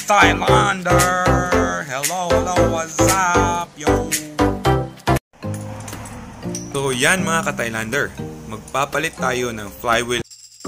Thailander! Hello, what's up, yo? So yan mga ka-Thailander, magpapalit tayo ng flywheel.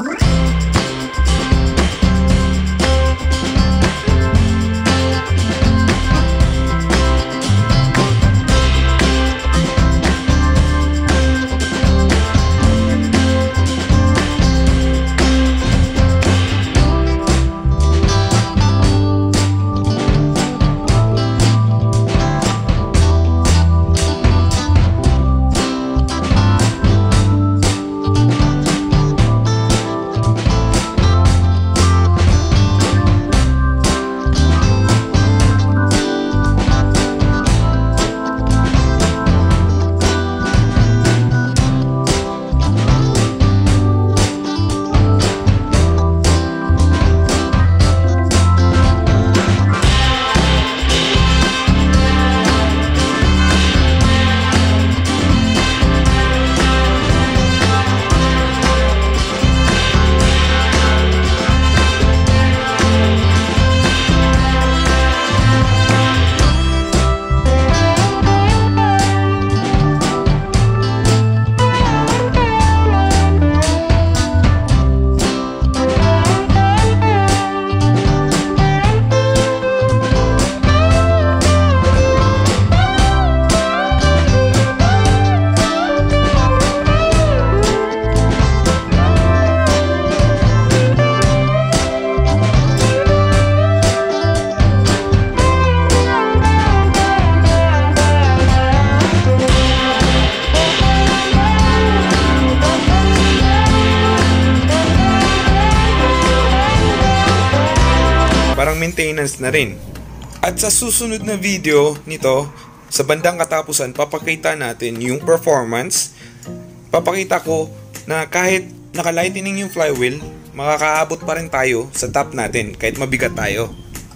Parang maintenance na rin. At sa susunod na video nito, sa bandang katapusan, papakita natin yung performance. Papakita ko na kahit naka-lightening yung flywheel, makakaabot pa rin tayo sa top natin kahit mabigat tayo.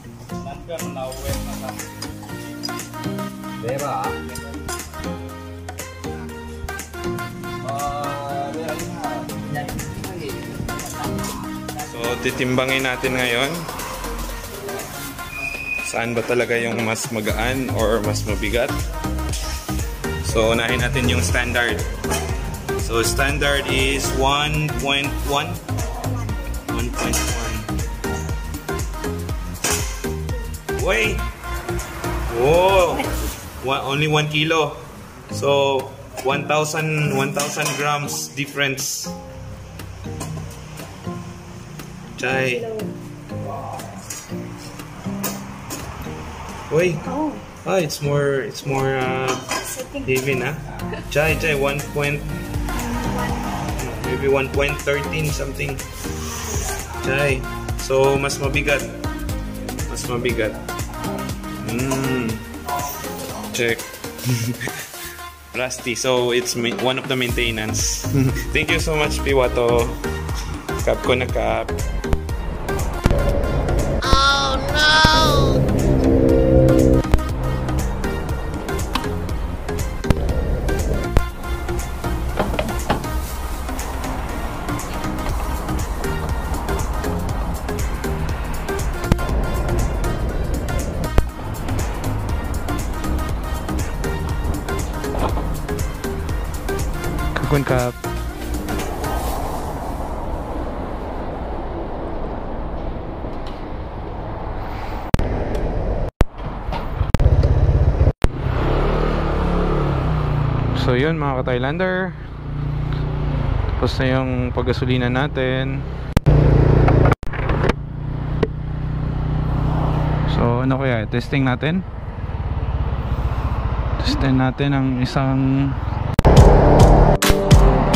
So titimbangin natin ngayon saan ba talaga yung mas magaan or mas mabigat. So unahin natin yung standard. So standard is 1.1. 1.1. Wait. Whoa. Only 1 kilo. So 1,000 grams difference. Chay. Wait. It's more heavy na. Chay, 1 point, maybe 1.13 something. Chay. So mas mabigat. Check. Rusty. So it's one of the maintenance. Thank you so much, Piwato. Kap ko na kap. Oh no! Kap. So yun mga ka-Thailander, tapos na yung paggasolina natin. So ano kaya, testing natin ang isang